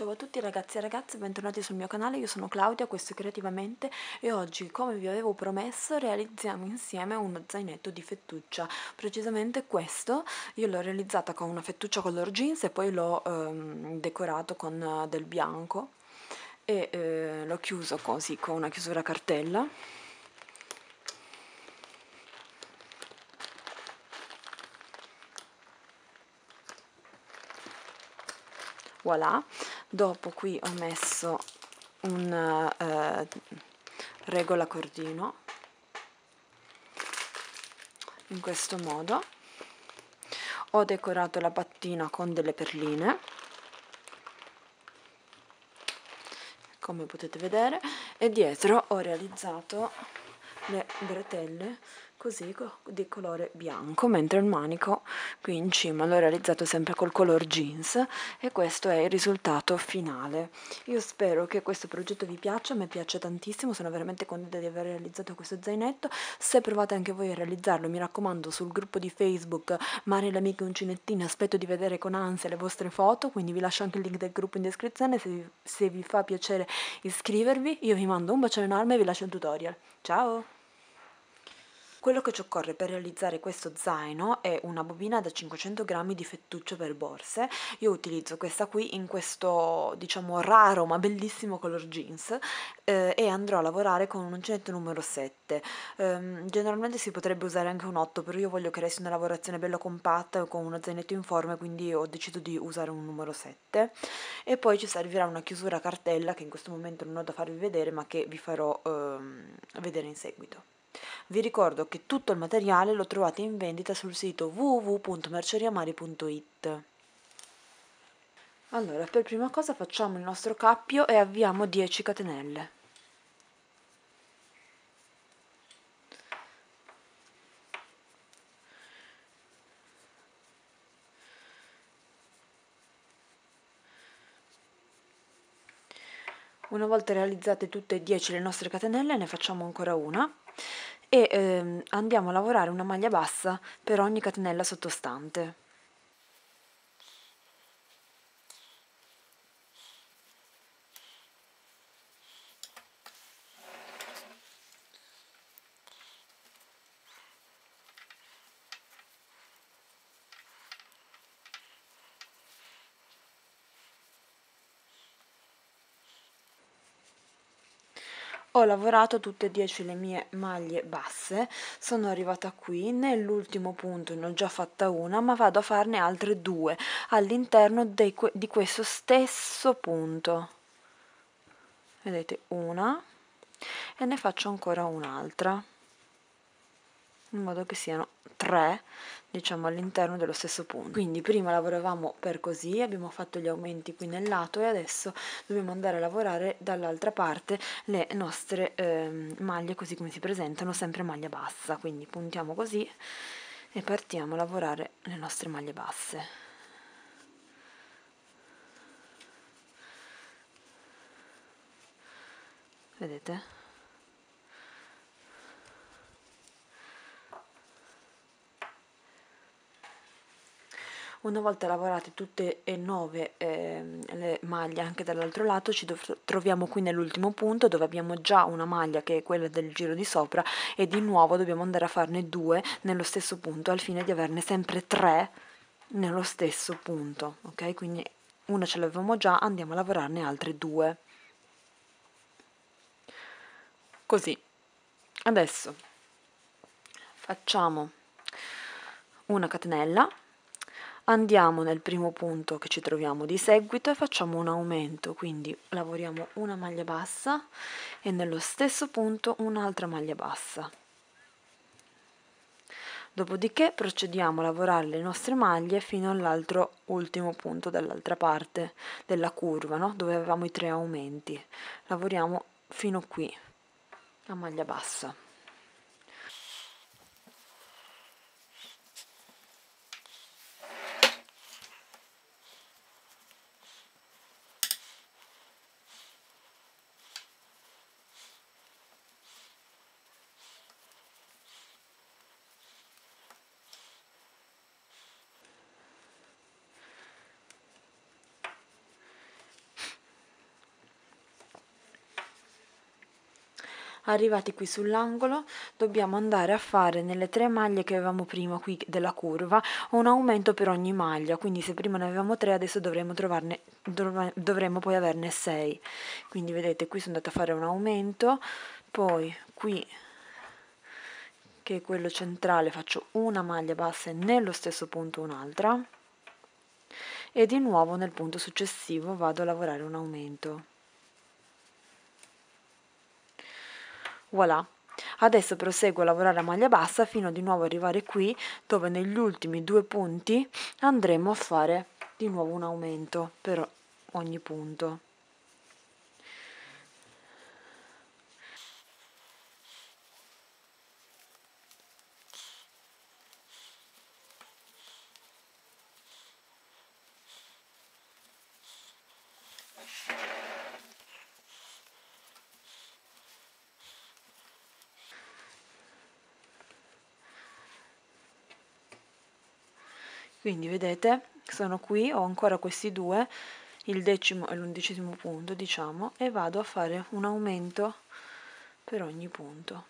Ciao a tutti ragazzi e ragazze, bentornati sul mio canale, io sono Claudia, questo è Creativamente e oggi, come vi avevo promesso, realizziamo insieme uno zainetto di fettuccia. Precisamente questo, io l'ho realizzata con una fettuccia color jeans e poi l'ho decorato con del bianco e l'ho chiuso così con una chiusura a cartella. Voilà, dopo qui ho messo un regola cordino in questo modo, ho decorato la pattina con delle perline come potete vedere e dietro ho realizzato le bretelle così di colore bianco, mentre il manico qui in cima l'ho realizzato sempre col color jeans e questo è il risultato finale. Io spero che questo progetto vi piaccia, a me piace tantissimo, sono veramente contenta di aver realizzato questo zainetto. Se provate anche voi a realizzarlo, mi raccomando, sul gruppo di Facebook Mari le amiche uncinettine aspetto di vedere con ansia le vostre foto, quindi vi lascio anche il link del gruppo in descrizione, se vi fa piacere iscrivervi. Io vi mando un bacione enorme e vi lascio il tutorial. Ciao! Quello che ci occorre per realizzare questo zaino è una bobina da 500 grammi di fettuccio per borse. Io utilizzo questa qui in questo, diciamo, raro ma bellissimo color jeans e andrò a lavorare con un uncinetto numero 7. Generalmente si potrebbe usare anche un 8, però io voglio che resti una lavorazione bella compatta con uno zainetto informe, quindi ho deciso di usare un numero 7. E poi ci servirà una chiusura a cartella che in questo momento non ho da farvi vedere, ma che vi farò vedere in seguito. Vi ricordo che tutto il materiale lo trovate in vendita sul sito www.merceriamari.it. Allora, per prima cosa facciamo il nostro cappio e avviamo 10 catenelle. Una volta realizzate tutte e 10 le nostre catenelle, ne facciamo ancora una e andiamo a lavorare una maglia bassa per ogni catenella sottostante. Ho lavorato tutte e 10 le mie maglie basse, sono arrivata qui, nell'ultimo punto ne ho già fatta una, ma vado a farne altre due all'interno di questo stesso punto. Vedete, una e ne faccio ancora un'altra, in modo che siano 3, diciamo, all'interno dello stesso punto. Quindi prima lavoravamo per così, abbiamo fatto gli aumenti qui nel lato e adesso dobbiamo andare a lavorare dall'altra parte le nostre maglie così come si presentano, sempre maglia bassa. Quindi puntiamo così e partiamo a lavorare le nostre maglie basse. Vedete? Una volta lavorate tutte e 9 le maglie anche dall'altro lato, ci troviamo qui nell'ultimo punto dove abbiamo già una maglia che è quella del giro di sopra e di nuovo dobbiamo andare a farne 2 nello stesso punto al fine di averne sempre 3 nello stesso punto, ok? Quindi una ce l'avevamo già, andiamo a lavorarne altre 2. Così. Adesso facciamo una catenella. Andiamo nel primo punto che ci troviamo di seguito e facciamo un aumento, quindi lavoriamo una maglia bassa e nello stesso punto un'altra maglia bassa. Dopodiché procediamo a lavorare le nostre maglie fino all'altro ultimo punto dall'altra parte della curva, no? Dove avevamo i 3 aumenti. Lavoriamo fino qui, a maglia bassa. Arrivati qui sull'angolo dobbiamo andare a fare nelle 3 maglie che avevamo prima qui della curva un aumento per ogni maglia, quindi se prima ne avevamo 3 adesso dovremmo poi averne 6. Quindi vedete, qui sono andata a fare un aumento, poi qui che è quello centrale faccio una maglia bassa e nello stesso punto un'altra, e di nuovo nel punto successivo vado a lavorare un aumento. Voilà, adesso proseguo a lavorare a maglia bassa fino a di nuovo arrivare qui, dove negli ultimi 2 punti andremo a fare di nuovo un aumento per ogni punto. Quindi vedete, sono qui, ho ancora questi 2, il 10° e l'11° punto, diciamo, e vado a fare un aumento per ogni punto.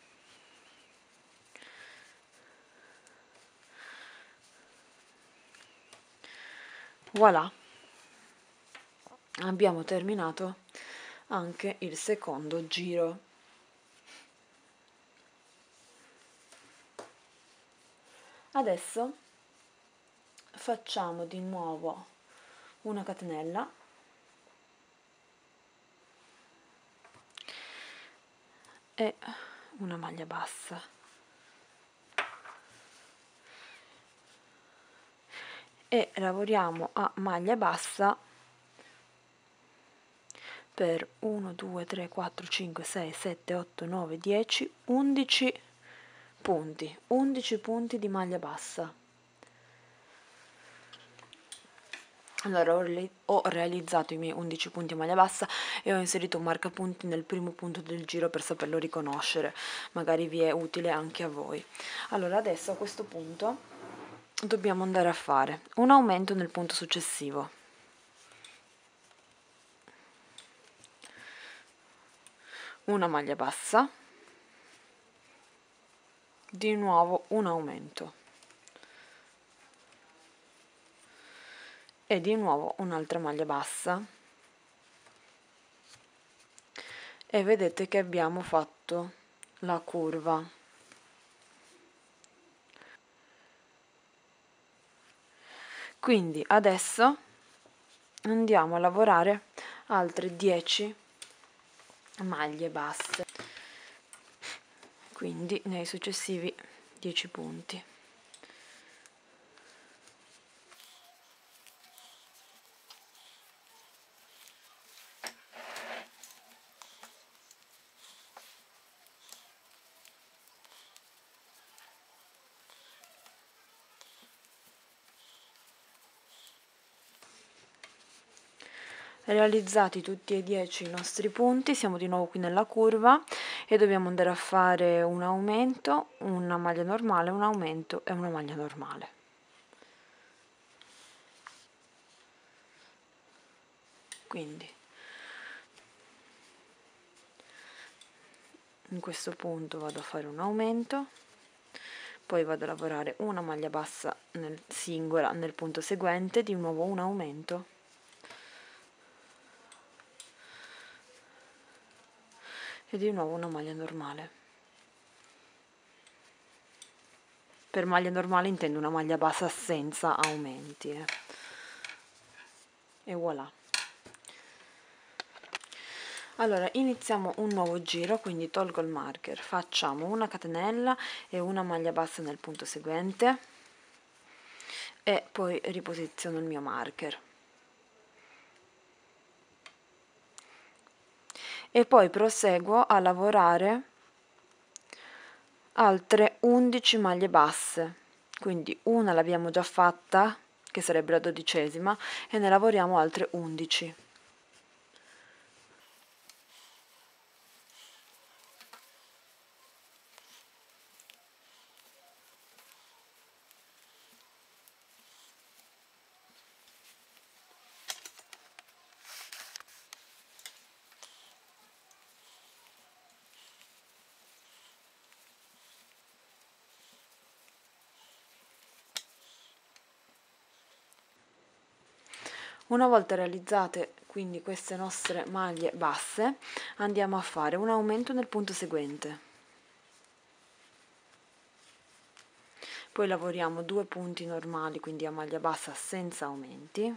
Voilà, abbiamo terminato anche il secondo giro. Adesso facciamo di nuovo una catenella e una maglia bassa, e lavoriamo a maglia bassa per 1, 2, 3, 4, 5, 6, 7, 8, 9, 10, 11 punti, 11 punti di maglia bassa. Allora ho realizzato i miei 11 punti a maglia bassa e ho inserito un marcapunti nel primo punto del giro per saperlo riconoscere, magari vi è utile anche a voi. Allora adesso a questo punto dobbiamo andare a fare un aumento nel punto successivo, una maglia bassa, di nuovo un aumento e di nuovo un'altra maglia bassa, e vedete che abbiamo fatto la curva. Quindi adesso andiamo a lavorare altre 10 maglie basse, quindi nei successivi 10 punti. Realizzati tutti e 10 i nostri punti, siamo di nuovo qui nella curva e dobbiamo andare a fare un aumento, una maglia normale, un aumento e una maglia normale. Quindi in questo punto vado a fare un aumento, poi vado a lavorare una maglia bassa singola nel punto seguente, di nuovo un aumento e di nuovo una maglia normale. Per maglia normale intendo una maglia bassa senza aumenti. E voilà. Allora iniziamo un nuovo giro, quindi tolgo il marker, facciamo una catenella e una maglia bassa nel punto seguente e poi riposiziono il mio marker. E poi proseguo a lavorare altre 11 maglie basse, quindi una l'abbiamo già fatta, che sarebbe la 12ª, e ne lavoriamo altre 11. Una volta realizzate quindi queste nostre maglie basse, andiamo a fare un aumento nel punto seguente. Poi lavoriamo 2 punti normali, quindi a maglia bassa senza aumenti.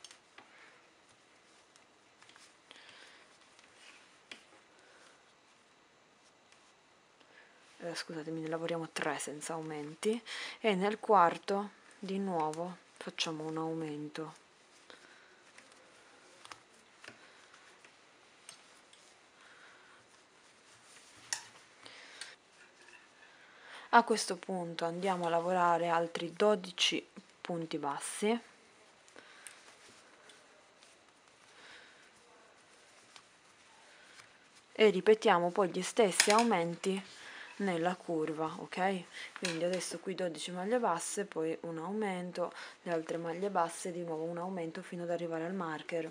Scusatemi, ne lavoriamo 3 senza aumenti e nel quarto di nuovo facciamo un aumento. A questo punto andiamo a lavorare altri 12 punti bassi e ripetiamo poi gli stessi aumenti nella curva, ok? Quindi adesso qui 12 maglie basse, poi un aumento, le altre maglie basse di nuovo un aumento fino ad arrivare al marker.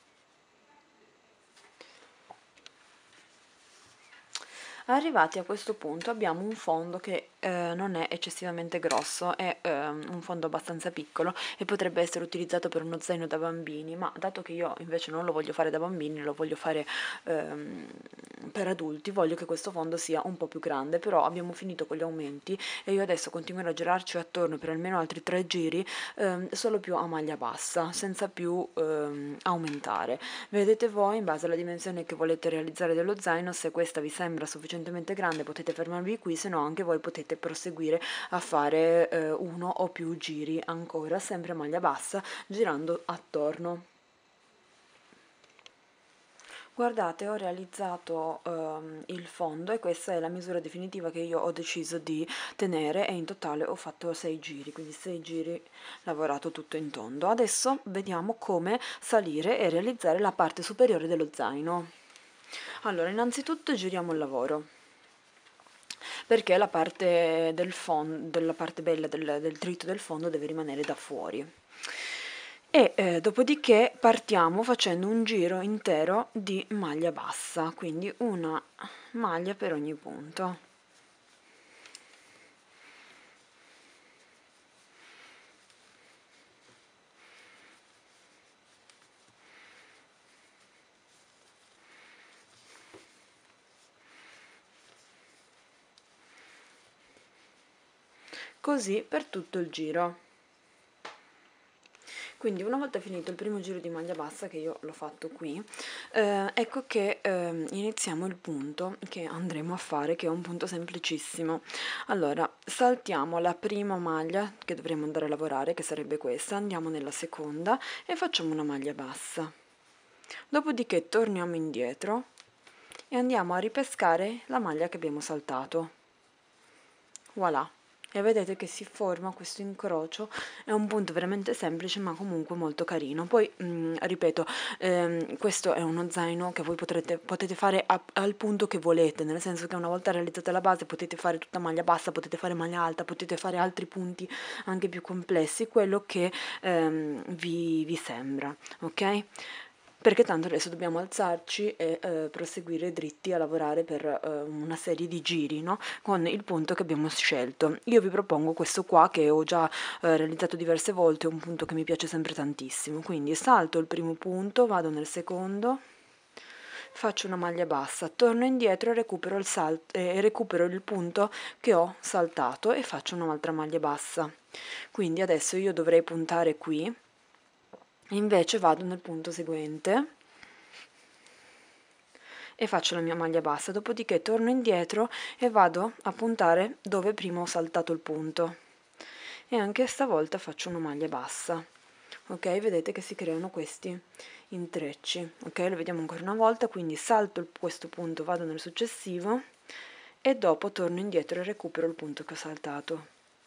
Arrivati a questo punto abbiamo un fondo che non è eccessivamente grosso, è un fondo abbastanza piccolo e potrebbe essere utilizzato per uno zaino da bambini, ma dato che io invece non lo voglio fare da bambini, lo voglio fare per adulti, voglio che questo fondo sia un po' più grande, però abbiamo finito con gli aumenti e io adesso continuerò a girarci attorno per almeno altri 3 giri solo più a maglia bassa, senza più aumentare. Vedete voi in base alla dimensione che volete realizzare dello zaino, se questa vi sembra sufficientemente grande potete fermarvi qui, se no anche voi potete proseguire a fare uno o più giri ancora, sempre a maglia bassa, girando attorno. Guardate, ho realizzato il fondo e questa è la misura definitiva che io ho deciso di tenere e in totale ho fatto 6 giri, quindi 6 giri lavorato tutto in tondo. Adesso vediamo come salire e realizzare la parte superiore dello zaino. Allora, innanzitutto giriamo il lavoro, perché la parte del fondo, della parte bella del dritto del fondo deve rimanere da fuori. E dopodiché partiamo facendo un giro intero di maglia bassa, quindi una maglia per ogni punto. Così per tutto il giro. Quindi una volta finito il primo giro di maglia bassa, che io l'ho fatto qui, ecco che iniziamo il punto che andremo a fare, che è un punto semplicissimo. Allora, saltiamo la prima maglia che dovremo andare a lavorare, che sarebbe questa, andiamo nella seconda e facciamo una maglia bassa. Dopodiché torniamo indietro e andiamo a ripescare la maglia che abbiamo saltato. Voilà. E vedete che si forma questo incrocio, è un punto veramente semplice ma comunque molto carino. Poi ripeto, questo è uno zaino che voi potete fare al punto che volete, nel senso che una volta realizzata la base potete fare tutta maglia bassa, potete fare maglia alta, potete fare altri punti anche più complessi, quello che vi sembra, ok? Perché tanto adesso dobbiamo alzarci e proseguire dritti a lavorare per una serie di giri, no? Con il punto che abbiamo scelto. Io vi propongo questo qua che ho già realizzato diverse volte, è un punto che mi piace sempre tantissimo. Quindi salto il primo punto, vado nel secondo, faccio una maglia bassa, torno indietro e recupero il punto che ho saltato e faccio un'altra maglia bassa. Quindi adesso io dovrei puntare qui. Invece vado nel punto seguente e faccio la mia maglia bassa, dopodiché torno indietro e vado a puntare dove prima ho saltato il punto e anche stavolta faccio una maglia bassa. Ok, vedete che si creano questi intrecci. Ok, lo vediamo ancora una volta, quindi salto questo punto, vado nel successivo e dopo torno indietro e recupero il punto che ho saltato.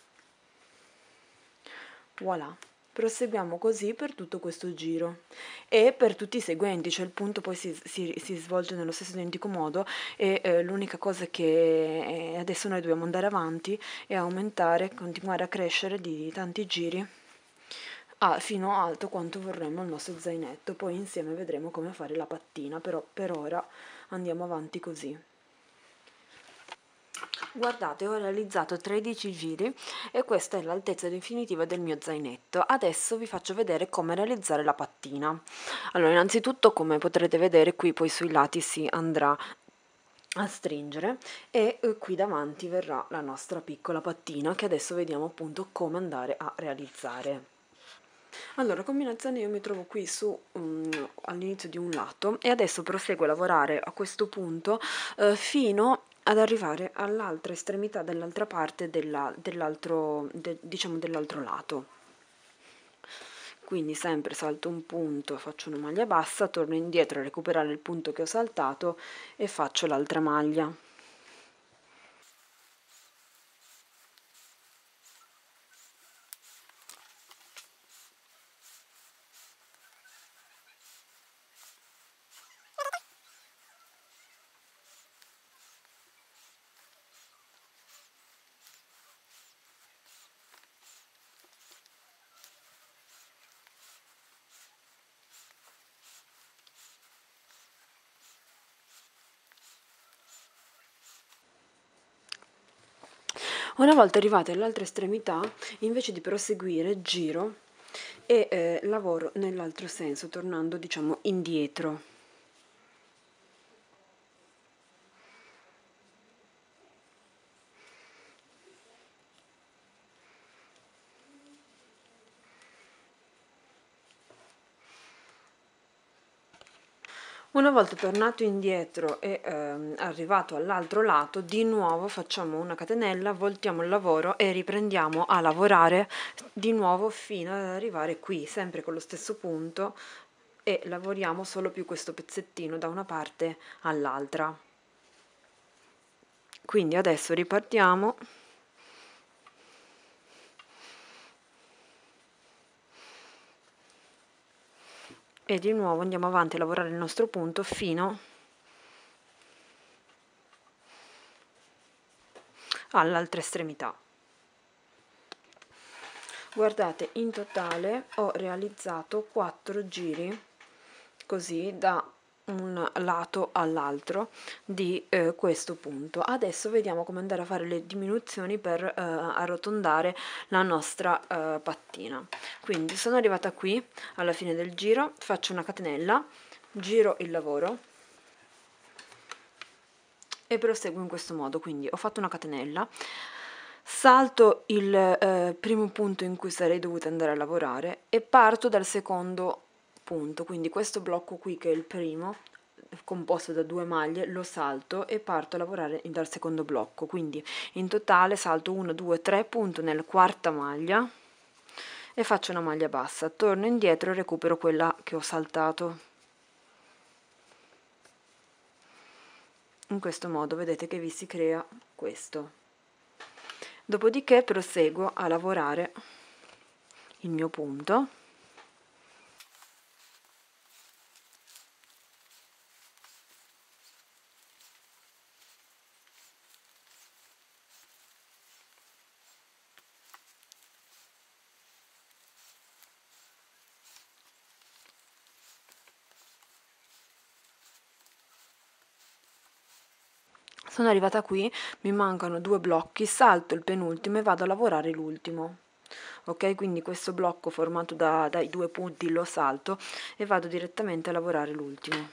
Voilà. Proseguiamo così per tutto questo giro e per tutti i seguenti, cioè il punto poi si svolge nello stesso identico modo e l'unica cosa che adesso noi dobbiamo andare avanti e aumentare, continuare a crescere di tanti giri fino a alto quanto vorremmo il nostro zainetto, poi insieme vedremo come fare la pattina, però per ora andiamo avanti così. Guardate, ho realizzato 13 giri e questa è l'altezza definitiva del mio zainetto. Adesso vi faccio vedere come realizzare la pattina. Allora, innanzitutto, come potrete vedere, qui poi sui lati si andrà a stringere e qui davanti verrà la nostra piccola pattina che adesso vediamo appunto come andare a realizzare. Allora, combinazione, io mi trovo qui su all'inizio di un lato e adesso proseguo a lavorare a questo punto fino ad arrivare all'altra estremità dell'altra parte dell'altro diciamo dell'altro lato. Quindi sempre salto un punto, faccio una maglia bassa, torno indietro a recuperare il punto che ho saltato e faccio l'altra maglia. Una volta arrivate all'altra estremità, invece di proseguire, giro e lavoro nell'altro senso, tornando, diciamo, indietro. Una volta tornato indietro e arrivato all'altro lato, di nuovo facciamo una catenella, voltiamo il lavoro e riprendiamo a lavorare di nuovo fino ad arrivare qui, sempre con lo stesso punto, e lavoriamo solo più questo pezzettino da una parte all'altra. Quindi adesso ripartiamo. E di nuovo andiamo avanti a lavorare il nostro punto fino all'altra estremità. Guardate, in totale ho realizzato 4 giri così da un lato all'altro di questo punto. Adesso vediamo come andare a fare le diminuzioni per arrotondare la nostra pattina. Quindi sono arrivata qui alla fine del giro, faccio una catenella, giro il lavoro e proseguo in questo modo. Quindi ho fatto una catenella, salto il primo punto in cui sarei dovuta andare a lavorare e parto dal secondo punto, quindi questo blocco qui che è il primo composto da 2 maglie lo salto e parto a lavorare dal secondo blocco, quindi in totale salto 1 2 3 punto nella quarta maglia e faccio una maglia bassa, torno indietro e recupero quella che ho saltato. In questo modo vedete che vi si crea questo. Dopodiché proseguo a lavorare il mio punto. Sono arrivata qui, mi mancano 2 blocchi, salto il penultimo e vado a lavorare l'ultimo. Ok, quindi questo blocco formato dai 2 punti lo salto e vado direttamente a lavorare l'ultimo.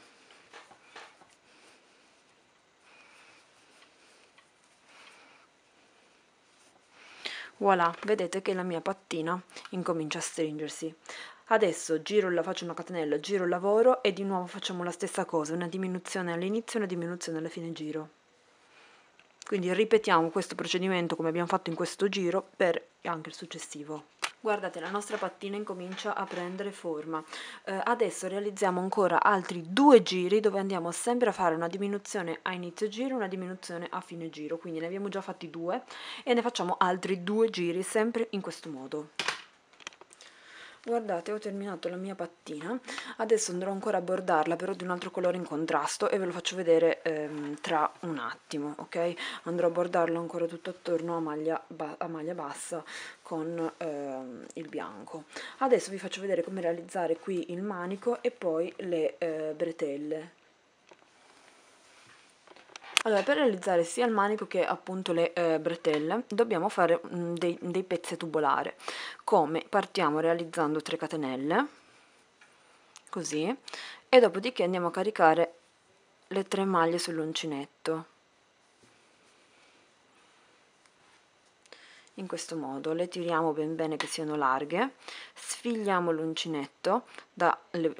Voilà, vedete che la mia pattina incomincia a stringersi. Adesso faccio una catenella, giro il lavoro e di nuovo facciamo la stessa cosa, una diminuzione all'inizio e una diminuzione alla fine giro. Quindi ripetiamo questo procedimento come abbiamo fatto in questo giro per anche il successivo. Guardate, la nostra pattina incomincia a prendere forma. Adesso realizziamo ancora altri 2 giri dove andiamo sempre a fare una diminuzione a inizio giro e una diminuzione a fine giro, quindi ne abbiamo già fatti 2 e ne facciamo altri 2 giri sempre in questo modo. Guardate, ho terminato la mia pattina, adesso andrò ancora a bordarla però di un altro colore in contrasto e ve lo faccio vedere tra un attimo, ok? Andrò a bordarlo ancora tutto attorno a maglia bassa con il bianco. Adesso vi faccio vedere come realizzare qui il manico e poi le bretelle. Allora, per realizzare sia il manico che appunto le bretelle dobbiamo fare dei pezzi a tubolare. Come? Partiamo realizzando 3 catenelle, così, e dopodiché andiamo a caricare le 3 maglie sull'uncinetto. In questo modo le tiriamo ben bene che siano larghe, sfigliamo l'uncinetto da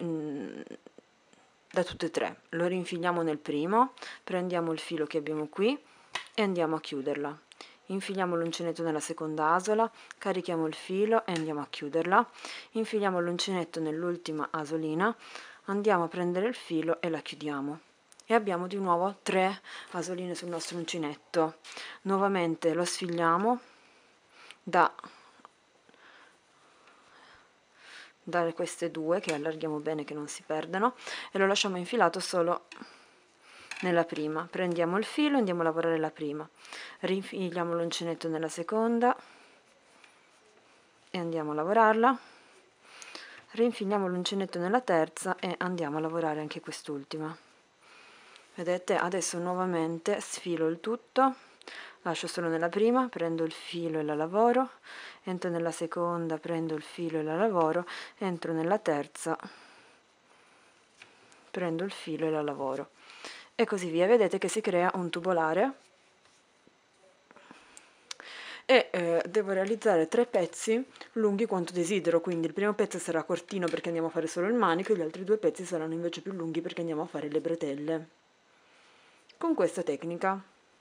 tutte e 3, lo rinfiliamo nel primo, prendiamo il filo che abbiamo qui e andiamo a chiuderla. Infiliamo l'uncinetto nella seconda asola, carichiamo il filo e andiamo a chiuderla, infiliamo l'uncinetto nell'ultima asolina, andiamo a prendere il filo e la chiudiamo. E abbiamo di nuovo 3 asoline sul nostro uncinetto. Nuovamente lo sfigliamo da queste 2 che allarghiamo bene che non si perdano e lo lasciamo infilato solo nella prima. Prendiamo il filo e andiamo a lavorare la prima, rinfiliamo l'uncinetto nella seconda e andiamo a lavorarla, rinfiliamo l'uncinetto nella terza e andiamo a lavorare anche quest'ultima. Vedete? Adesso nuovamente sfilo il tutto, lascio solo nella prima, prendo il filo e la lavoro, entro nella seconda, prendo il filo e la lavoro, entro nella terza, prendo il filo e la lavoro e così via. Vedete che si crea un tubolare e devo realizzare 3 pezzi lunghi quanto desidero, quindi il primo pezzo sarà cortino perché andiamo a fare solo il manico e gli altri 2 pezzi saranno invece più lunghi perché andiamo a fare le bretelle con questa tecnica.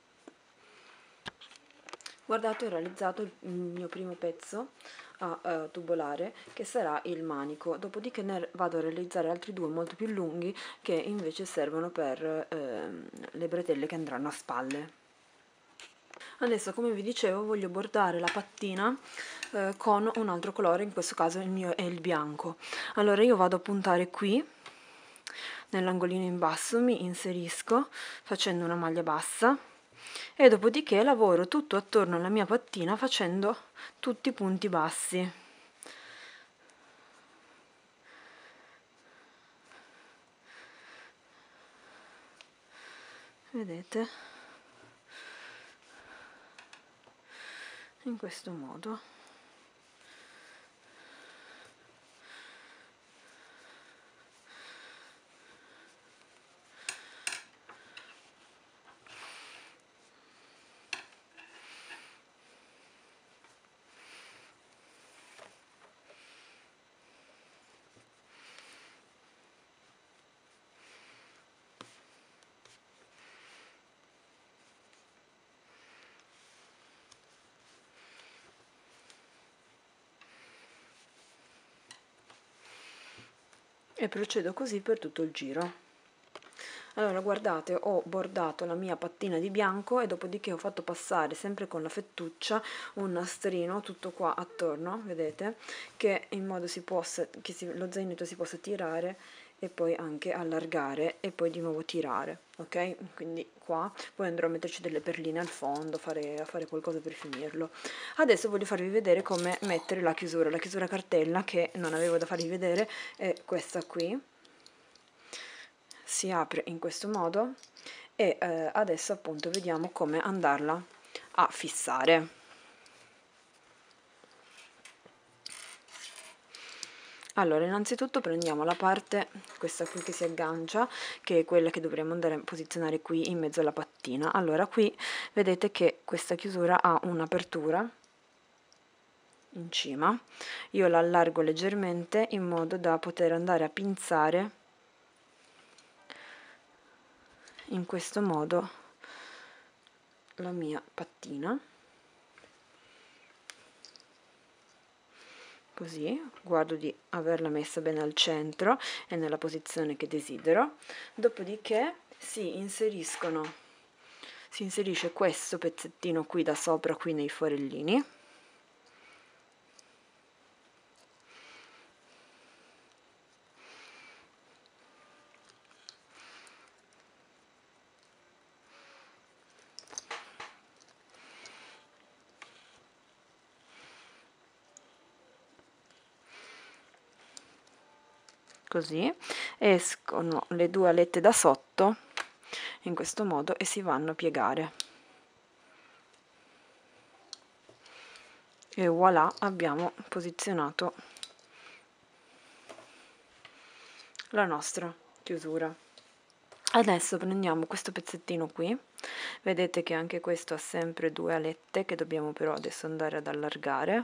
Guardate, ho realizzato il mio primo pezzo a tubolare che sarà il manico, dopodiché ne vado a realizzare altri 2 molto più lunghi che invece servono per le bretelle che andranno a spalle. Adesso, come vi dicevo, voglio bordare la pattina con un altro colore, in questo caso il mio è il bianco. Allora io vado a puntare qui nell'angolino in basso, mi inserisco facendo una maglia bassa e dopodiché lavoro tutto attorno alla mia pattina facendo tutti i punti bassi. Vedete? In questo modo. E procedo così per tutto il giro. Allora guardate, ho bordato la mia pattina di bianco e dopodiché ho fatto passare sempre con la fettuccia un nastrino tutto qua attorno, vedete, che in modo lo zainetto si possa tirare e poi anche allargare e poi di nuovo tirare, ok? Quindi qua poi andrò a metterci delle perline al fondo, a fare qualcosa per finirlo. Adesso voglio farvi vedere come mettere la chiusura cartella che non avevo da farvi vedere è questa qui. Si apre in questo modo e adesso appunto vediamo come andarla a fissare. Allora, innanzitutto prendiamo la parte, questa qui che si aggancia, che è quella che dovremmo andare a posizionare qui in mezzo alla pattina. Allora, qui vedete che questa chiusura ha un'apertura in cima. Io la allargo leggermente in modo da poter andare a pinzare in questo modo la mia pattina. Così, guardo di averla messa bene al centro e nella posizione che desidero, dopodiché si inserisce questo pezzettino qui da sopra, qui nei forellini, così, escono le 2 alette da sotto in questo modo e si vanno a piegare. E voilà, abbiamo posizionato la nostra chiusura. Adesso prendiamo questo pezzettino qui, vedete che anche questo ha sempre 2 alette che dobbiamo però adesso andare ad allargare.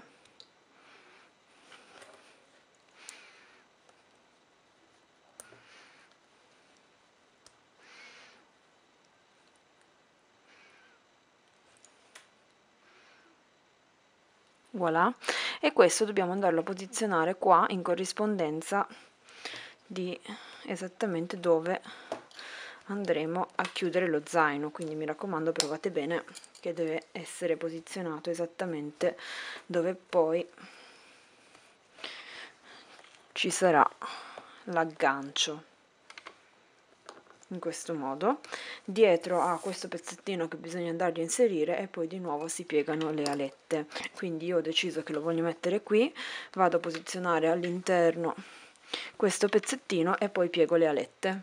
Voilà, e questo dobbiamo andarlo a posizionare qua in corrispondenza di esattamente dove andremo a chiudere lo zaino, quindi mi raccomando provate bene che deve essere posizionato esattamente dove poi ci sarà l'aggancio, in questo modo. Dietro a questo pezzettino che bisogna andargli a inserire e poi di nuovo si piegano le alette, quindi io ho deciso che lo voglio mettere qui, vado a posizionare all'interno questo pezzettino e poi piego le alette.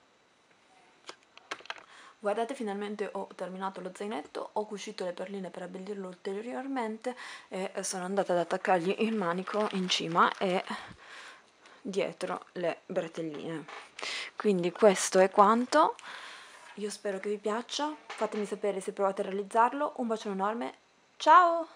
Guardate, finalmente ho terminato lo zainetto, ho cucito le perline per abbellirlo ulteriormente e sono andata ad attaccargli il manico in cima e dietro le bretelline. Quindi questo è quanto, io spero che vi piaccia, fatemi sapere se provate a realizzarlo, un bacione enorme, ciao!